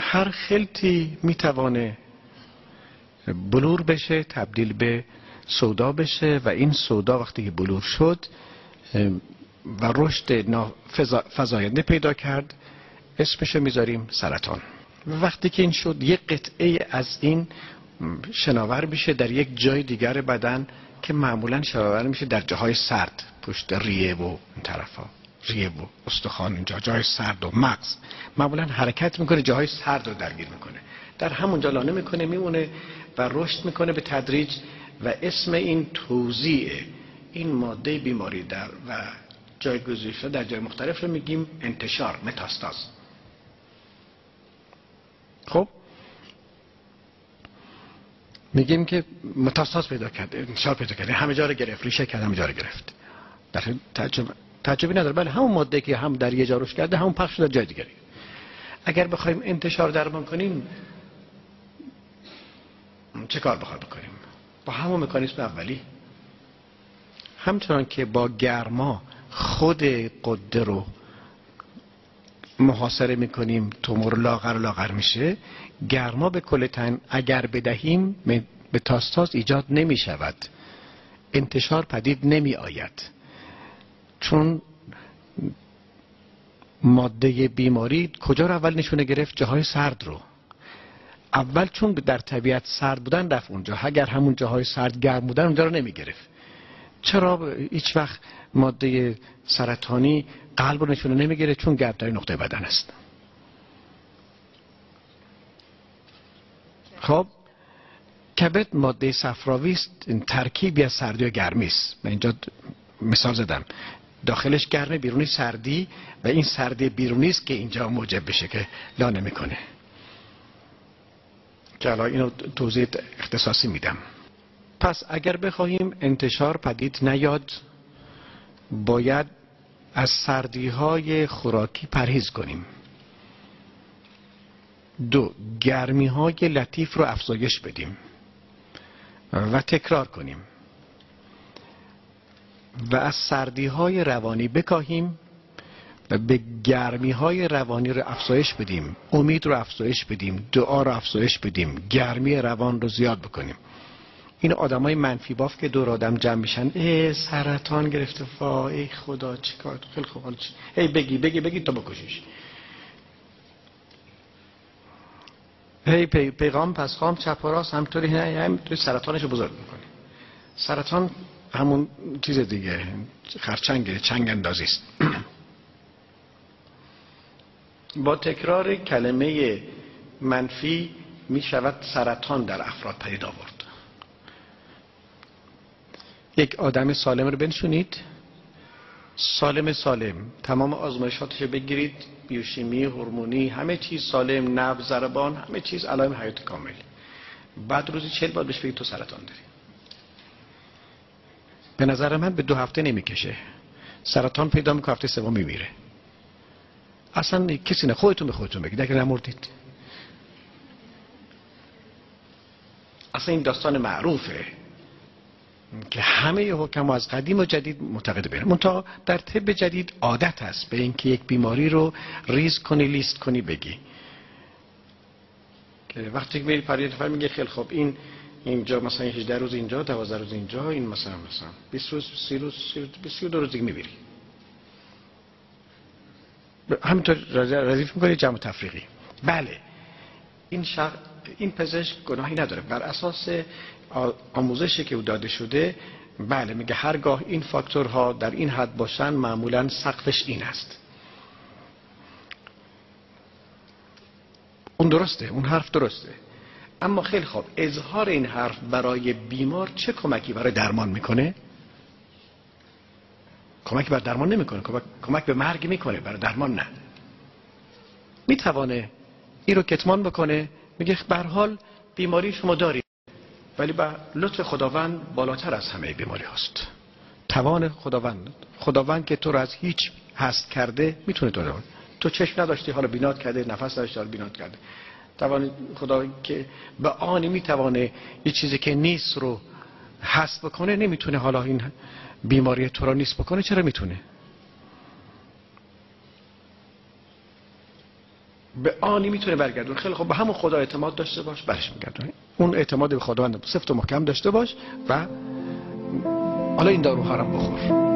هر خلطی میتوانه بلور بشه، تبدیل به سودا بشه و این سودا وقتی که بلور شد و رشد فزاینده پیدا کرد اسمشو میذاریم سرطان. وقتی که این شد یک قطعه از این شناور میشه در یک جای دیگر بدن که معمولا شناور میشه در جاهای سرد، پشت ریه و این طرفا، ریه و استخوان، اینجا جای سرد و مغز معمولا حرکت میکنه، جاهای سرد رو درگیر میکنه، در همونجا لانه میکنه میمونه و رشد میکنه به تدریج و اسم این توزیع این ماده بیماری در و جایگزین شده در جای مختلف رو میگیم انتشار، متاستاز. خب میگیم که متاستاز پیدا کرده، انتشار پیدا کرده، همه جا رو گرفت، ریشه کرد، همه جا رو گرفت. در تعجبی نداره، بله همون ماده که هم در یه جا رشد کرده همون پخش شده در جای دیگری. اگر بخوایم انتشار درمان کنیم چه کار بکنیم؟ با همون مکانیزم اولی، همچنان که با گرما خود قده رو محاصره میکنیم، تومور لاغر میشه، گرما به کل تن اگر بدهیم متاستاز ایجاد نمی شود، انتشار پدید نمی آید، چون ماده بیماری کجا رو اول نشونه گرفت؟ جاهای سرد رو. اول چون در طبیعت سرد بودن رفت اونجا، اگر همون جاهای سرد گرم بودن اونجا رو نمی گرفت. چرا هیچ وقت ماده سرطانی قلب رو نشونه نمیگیره؟ چون گرمترین نقطه بدن است. خب کبد ماده صفراوی است، این ترکیبی از سردی و گرمی است. من اینجا مثال زدم، داخلش گرمه، بیرونی سردی و این سردی بیرونی است که اینجا موجب بشه که لانه میکنه، که الان اینو توضیح اختصاصی میدم. پس اگر بخواهیم انتشار پدید نیاد باید از سردی‌های خوراکی پرهیز کنیم. 2. گرمی‌های لطیف رو افزایش بدیم و تکرار کنیم و از سردی‌های روانی بکاهیم و به گرمی‌های روانی رو افزایش بدیم، امید رو افزایش بدیم، دعا رو افزایش بدیم، گرمی روان رو زیاد بکنیم. این آدمای منفی باف که دور آدم جمع میشن، سرطان گرفته، ای خدا چیکار، خیلی خوب، هی بگی تا بکشیش، هی پیغام پس خام چپ و راست، همینطوری همینطوری سرطانشو بزرگ میکنه. سرطان همون چیز دیگه، خرچنگ، چنگ اندازی است. با تکرار کلمه منفی می شود سرطان در افراد پدید آورد. یک آدم سالم رو بنشونید، سالم تمام آزمایشاتش بگیرید، بیوشیمی، هورمونی، همه چیز سالم، نبض، ضربان، همه چیز علائم حیات کامل. بعد روزی 40 بار بهش بگید تو سرطان داری. به نظر من به 2 هفته نمیکشه سرطان پیدا میکنه، هفته سوم میمیره. اصلا کسی نه، خودتون به خودتون بگید اگه نمردید. اصلا این داستان معروفه که همه حکما از قدیم و جدید معتقد بینه، منتها در طب جدید عادت است به اینکه یک بیماری رو ریز کنی، لیست کنی، بگی که وقتی که میری پریاد میگه خیلی خوب این اینجا مثلا 18 روز اینجا، 12 روز اینجا، این مثلا 20 روز، 30 روز، 32 روز دیگه میبری. همینطور ردیف میکنی جمع تفریقی. بله این پزشک گناهی نداره، بر اساس آموزشی که او داده شده. بله میگه هرگاه این فاکتورها در این حد باشن معمولا سقفش این است. اون درسته، اون حرف درسته، اما خیلی خوب اظهار این حرف برای بیمار چه کمکی برای درمان میکنه؟ کمک بر درمان نمیکنه، کمک به مرگ میکنه، برای درمان نه. میتوانه این رو کتمان بکنه، میگه به هر حال بیماری شما داری، ولی با لطف خداوند بالاتر از همه بیماری هست. توان خداوند که تو رو از هیچ هست کرده میتونه تو رو، تو چشم نداشتی حالا بینات کرده، نفس نداشتی حالا بینات کرده. توان خدا که به آنی میتوانه یه چیزی که نیست رو هست بکنه، نمیتونه حالا این بیماری تو رو نیست بکنه؟ چرا میتونه؟ به آنی میتونه برگردونه. خیلی خب به همون خدا اعتماد داشته باش، برش میگردونه. اون اعتماد به خداوند سفت و محکم داشته باش و حالا این داروها رو بخور.